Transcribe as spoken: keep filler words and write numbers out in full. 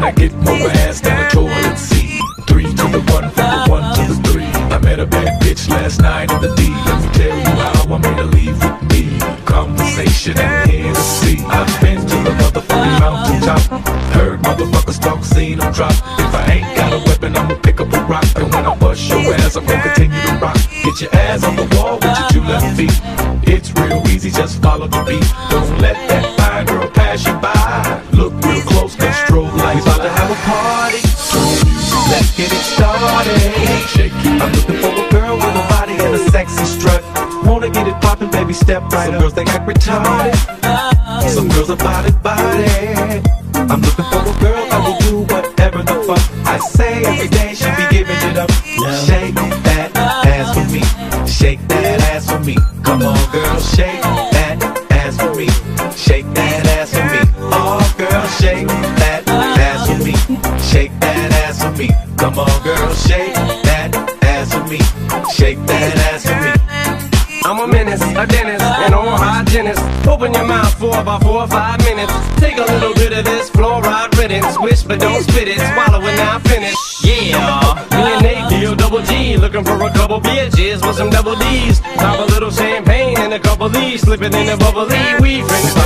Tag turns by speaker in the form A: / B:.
A: I get more ass than a toilet seat. Three to the one, from the one to the three. I met a bad bitch last night in the D. Let me tell you how I made her leave with me. Conversation and Hennessy. I've been to the motherfucking mountaintop. Heard motherfuckers talk, seen them drop. If I ain't got a weapon, I'ma pick up a rock. And when I bust your ass, I'm gonna continue to rock. Get your ass on the wall with your two left feet. It's real easy, just follow the beat. Don't let that fine girl pass you by. Look real close, cause strobe lights about to have a party. Let's get it started. Shake. I'm looking for a girl with a body and a sexy strut. Wanna get it poppin', baby, step right up. Some girls, they act retarded. Some girls are body, body. I'm looking for a girl that will do whatever the fuck I say. Every day she'll be giving it up. Shake that ass for me. Shake that ass for me. Come on, girl, shake that ass for me. Shake that ass for me. Oh, girl, shake that ass for me. Shake that ass for me. Come on, girl, shake that ass for me. Shake that ass for me. I'm a menace, a dentist, an oral hygienist. Open your mouth for about four or five minutes. Take a little bit of this fluoride riddance. Swish but don't spit it, swallow it now finish. Yeah, me and Nate deal double G. Looking for a couple bitches with some double D's. Pop a little champagne and a couple D's. Slip it in the bubbly, we friends.